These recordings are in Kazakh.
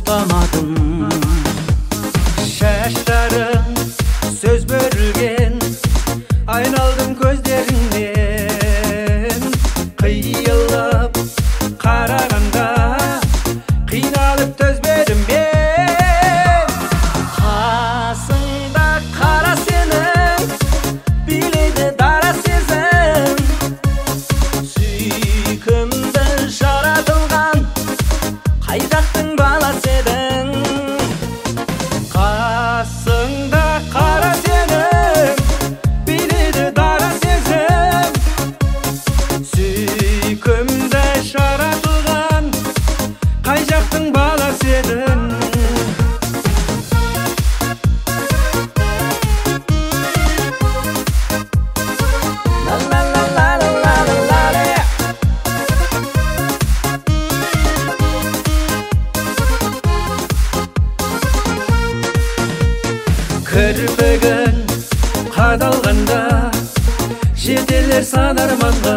topamadım. Şaşlarım söz bölgen, ayналдым көздеріңнен. Қиылып қарағанда қиналып төзбедім мен. Қасыңда қара сенің, билейді дара сезім. Сүйкімді жаратылған қай жақтың баласы едің. Қасыңда қара сенің, билейді дара сезім. Сүйкімді жаратылған қай жақтың баласы едің. Кірпігін қадалғанда жетелер сан арманға.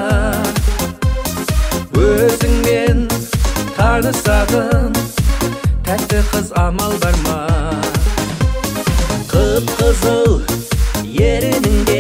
Өзіңмен танысатын тәтті қыз амал бар ма? Қып-қызыл ерініңде